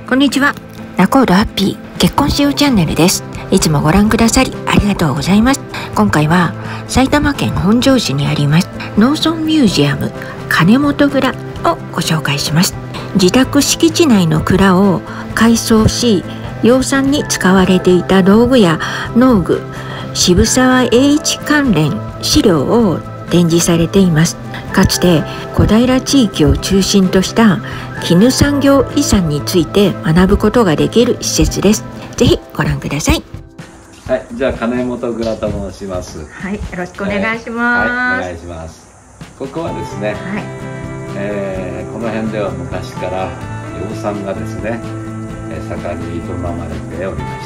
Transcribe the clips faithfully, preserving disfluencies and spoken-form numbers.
こんにちは。ラコードハッピー結婚しようチャンネルです。いつもご覧くださりありがとうございます。今回は埼玉県本庄市にあります農村ミュージアム金本蔵をご紹介します。自宅敷地内の蔵を改装し、養蚕に使われていた道具や農具、渋沢栄一関連資料を展示されています。かつて小平地域を中心とした絹産業遺産について学ぶことができる施設です。ぜひご覧ください。 はい、じゃあ金本蔵と申します。 はい、よろしくお願いします。 はい、お願いします。ここはですね、はい、えー、この辺では昔から養蚕がですね、えー、盛んに営まれておりました。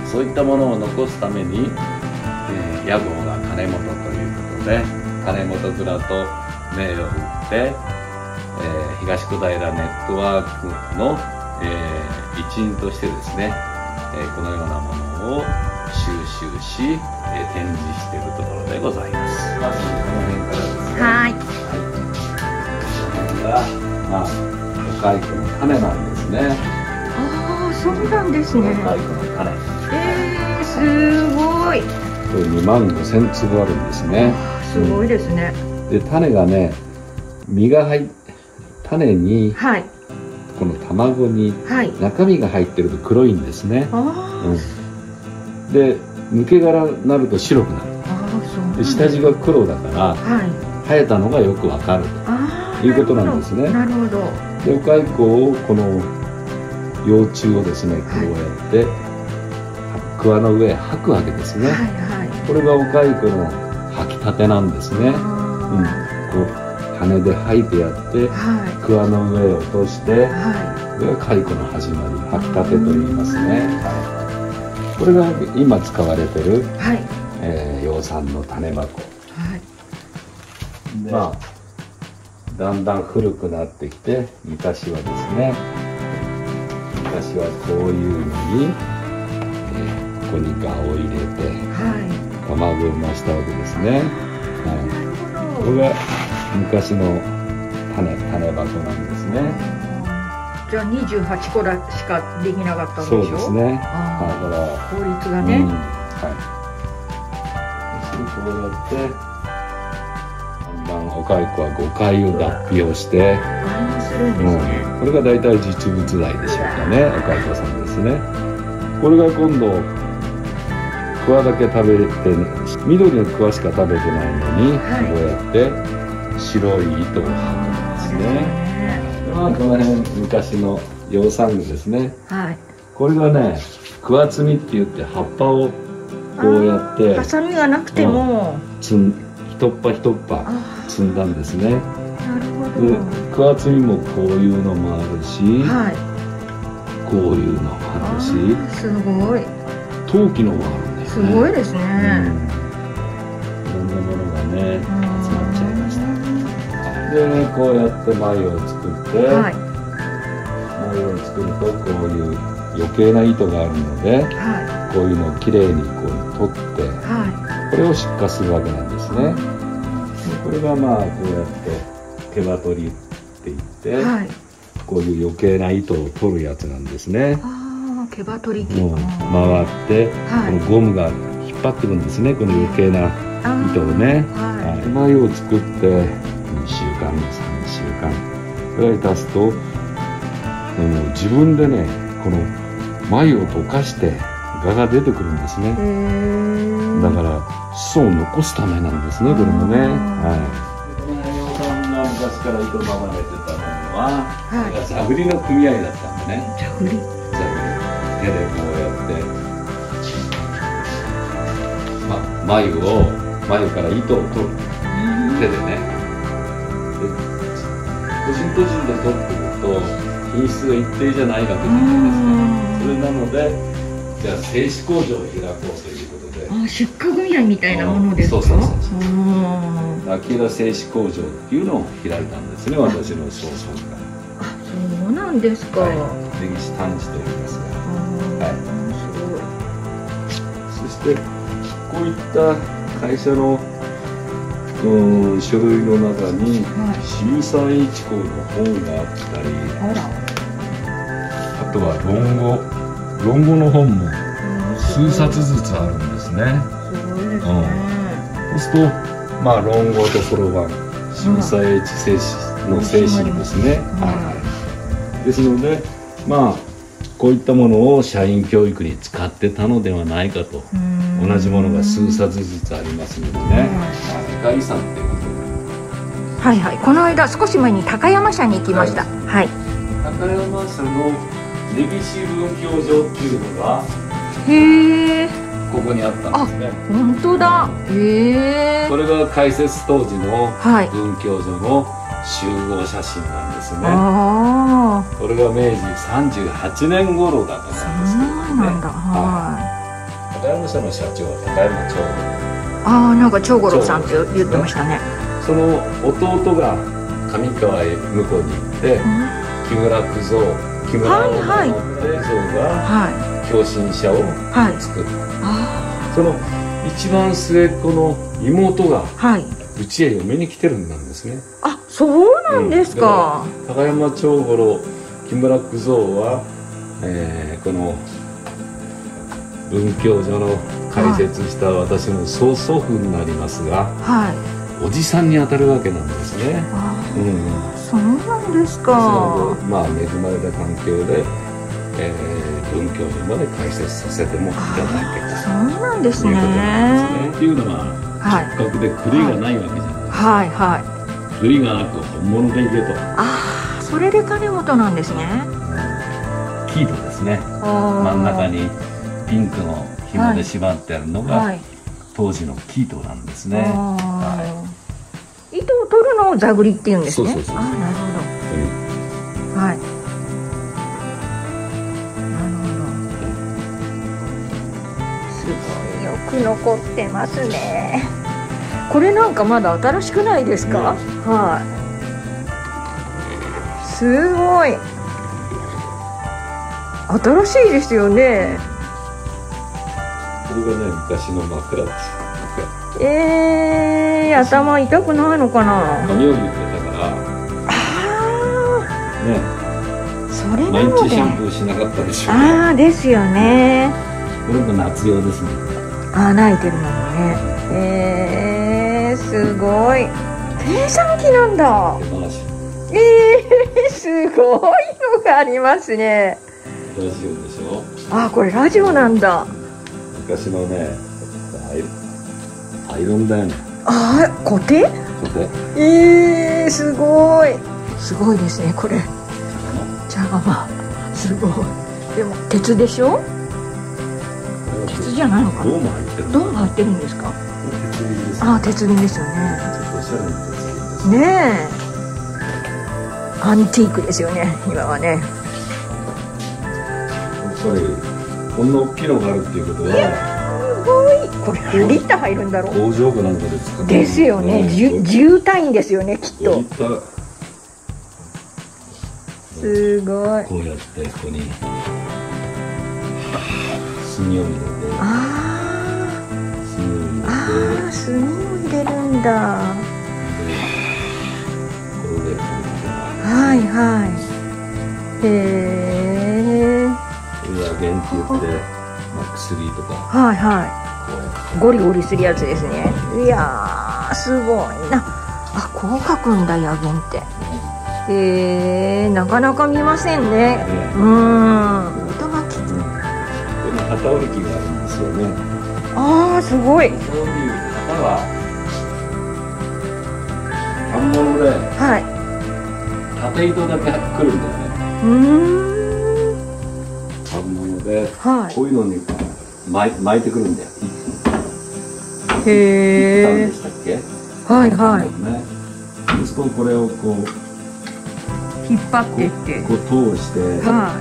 そういったものを残すために、えー、屋号が金本ということで、金本蔵と銘を打って、えー、東小平ネットワークの、えー、一員としてですね、えー、このようなものを収集し、えー、展示しているところでございます。まずこの辺からですね。はい。この辺が、まあ、お蚕の種なんですね。 ああ、そうなんですね。 お蚕の種。 えー、すごい。 これにまんごせんつぶあるんですね。 すごいですね。 うん、で種がね、実が入っ種に、はい、この卵に中身が入ってると黒いんですね。はい、うん、で抜け殻になると白くなる。あ、で下地が黒だから、はい、生えたのがよくわかるということなんですね。なるほど。でお蚕をこの幼虫をですね、こうやって、はい、桑の上へ吐くわけですね。はいはい、これがお蚕の吐きたてなんですね。うん、こう羽で吐いてやって、はい、桑の上へ落として、はい、これが蚕の始まり、吐きたてと言いますね。はい、これが今使われてる、はい、えー、養蚕の種箱。はい、まあだんだん古くなってきて、昔はですね、昔はこういうのに、えー、ここに蛾を入れて、はい、卵を産ましたわけですね。はい、これが昔の種、種箱なんですね。 じゃあにじゅうはちこだしかできなかったんでしょ。 そうですね。だから効率がね。うん、 はい。そしてこうやって、だんだんお蚕はごかいを脱皮をして、するんですね。うん、これが大体実物大でしょうかね。お蚕さんですね。これが今度桑だけ食べて、緑の桑しか食べてないのに、はい、こうやって白い糸を吐くんですね。まあこの辺昔の養蚕具ですね。はい。これがね、桑摘みって言って葉っぱをこうやってハサミがなくても、うん、つん一っ葉一っ葉摘んだんですね。なるほど。で桑摘みもこういうのもあるし、はい、こういうのもあるし、すごい。陶器のもあるんですね。すごいですね。うん、いろんなものがね集まっちゃいました。でこうやって繭を作って、はい、繭を作るとこういう余計な糸があるので、はい、こういうのをきれいにこう取って、はい、これを出荷するわけなんですね。でこれがまあこうやって毛羽取りって言って、はい、こういう余計な糸を取るやつなんですね。ああ、毛羽取り機。もう回って、はい、このゴムが引っ張ってるんですね、この余計な糸をね。はい、繭を作ってにしゅうかん、さんしゅうかんぐらい経つと、もう自分でね、この繭を溶かして蛾が出てくるんですね。だから子孫を残すためなんですね、これもね。はい、この養蚕が昔から営まれてたのは、はい、座繰りの組合だったんでね。座繰り座繰り手でこうやって、ま、繭を繭から糸を取る手でね。個人個人で取っていくと品質が一定じゃないわけなんですね。それなので、じゃあ製糸工場を開こうということで。あ、出荷組合みたいなものですか。そうそうそうそう。秋田製糸工場っていうのを開いたんですね、私の曽祖父が。あ、そうなんですか。はい、根岸丹治と言いますが。はい。すごい。そしてこういった会社のうん、書類の中に渋沢栄一公の本があったり、 とは論語、論語の本も数冊ずつあるんですね。 すごいですね。 そうすると、まあ論語とそろばん、渋沢栄一精神の精神ですね。はい。ですので、まあこういったものを社員教育に使ってたのではないかと。同じものが数冊ずつありますのでね。世界遺産っていうことで。 はいはい。この間少し前に高山社に行きました。はい。 高山社の歴史文教場っていうのがへえ。 ここにあったんですね。 本当だ。へえ。 これが開設当時のはい文教所の集合写真なんですね。 ああ。 これが明治さんじゅうはちねん頃だと思うんですけどね。 そうなんだ。 は。 はい高山社の社長は高山長五郎。 ああ、なんか長五郎さんって言ってましたね。 その弟が上川へ向こうに行って、木村九蔵、木村を守って像が共振者を作った。その一番末っ子の妹がうちへ嫁に来てるんなんですね。 あ、そうなんですか。 うん、高山長五郎、木村九蔵は、えー、この文教所の開設した私の曽祖父になりますが、はい、おじさんにあたるわけなんですね。うん、 そうなんですか。 まあ恵まれた環境で、えー、文教所まで開設させてもいただけた。 そうなんですね。 いうことなんですね。っていうのは直角で狂いがないわけじゃないですか。はいはい。狂いがなく本物でいけと。 ああ、それで金本なんですね。 キートですね。真ん中にピンクの紐で縛ってあるのが、はい、当時のキートなんですね。はい、 糸を取るのを座繰りっていうんですね。 そうそうそう。 ああ、なるほど。うん、はい。なるほど。すごいよく残ってますね。これなんかまだ新しくないですか？うん、はい。すごい。新しいですよね。 これがね、昔の枕です。 ええー、頭痛くないのかな。 髪を言ってたから。 ああ。ね。それな毎ので。 日シャンプーしなかったでしょう。 ああ、ですよね。 これも夏用ですね。 ああ、泣いてるのもね。ええー、すごい。計算機なんだ。ええー、すごいのがありますね。 ラジオでしょ。 ああ、これラジオなんだ。 昔のね、アイロンだよね。 ああ、固定？ 固定。 ええー、すごい。すごいですね、これ。じゃあまあ、すごい。でも鉄でしょ？鉄じゃないのかな。 銅も入ってる。 銅も入ってるんですか？ 鉄輪です。 ああ、鉄輪ですよね。 ちょっとおしゃれな鉄輪ですね。ねえ。アンティークですよね、今はね。 やっぱりこんな大きいのがあるっていうことは、 すごい。これ何リッター入るんだろう。 工場かなんかで使ってですよね。重単位ですよね、きっと。すごい。 こうやってここに炭を入れて、 ああ、 炭を入れるんだ。 これではいはい。へえ。 薬研って言って、まあ、薬とか、 はいはい、ゴリゴリするやつですね。いやー、すごいな。あ、こう書くんだ、薬研って。へえー、なかなか見ませんね。ね、うん、糸巻き、うん、 この機織り機があるんですよね。 あー、すごい。 そういう型は反物で、はい、縦糸だけ来るんだよね。うーん、で、はい、こういうのに巻い、巻いてくるんだよ。 へえ。 でしたっけ？ はいはい。 ね。そうするとこれをこう引っ張っていって、 こう通して、はい、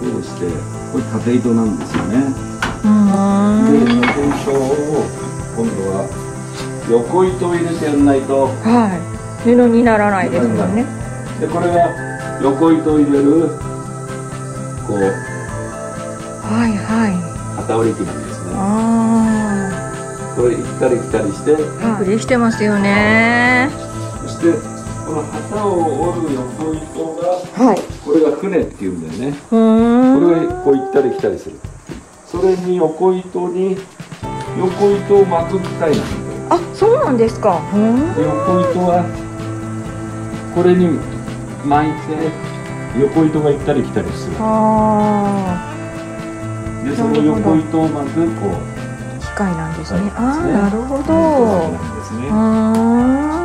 通して、これ縦糸なんですよね。うん。で、縦糸を今度は横糸を入れてやんないと、はい、 布にならないですもんね。 で、これが横糸を入れるこう。 はいはい。 機織り機なんですね。 ああ。 これ行ったり来たりして。 よくできてますよね。 そしてこの旗を折る横糸が、はい、ここれが船っていうんだよね。 うーん。 これがこう行ったり来たりする。それに横糸に横糸を巻く機械なんだよ。 あ、そうなんですか。うーん。 で横糸はこれに巻いて横糸が行ったり来たりする。 あでその横糸を巻くこうあ、機械なんですね。 はいああ、 ですねなるほど。 なんですね。 あ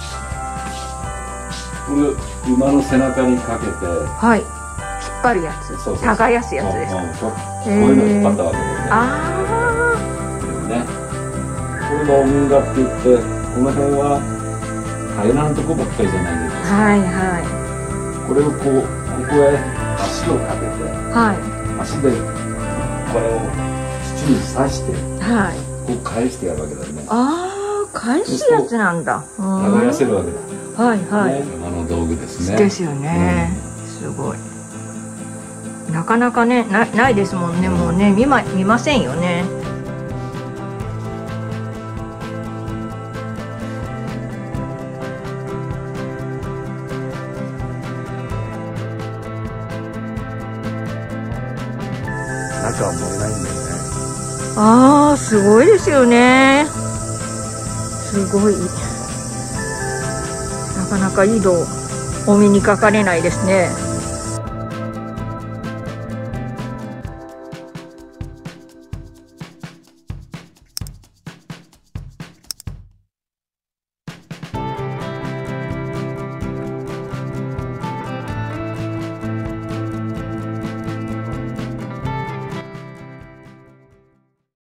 これ馬の背中にかけてあ、はい。引っ張るやつ。 そうそう耕すやつですか。 うんうんこういうの引っ張ったわけですね。 あね。これが音楽って言ってこの辺は平らなとこばっかりじゃないですあ、 か。 はいはこれをこうここへ足をかけていは足でこれを土に刺していはい。 こう返してやるわけだよね。 ああ、返すやつなんだ。 耕せるわけだ。 はいはい。 ね、あの道具ですね。 ですよね。すごい。なかなかね、な、ないですもんね。もうね、見ま、見ませんよね。 中は燃えないんだよね。 ああ、すごいですよね。すごい。なかなか井戸、お目にかかれないですね。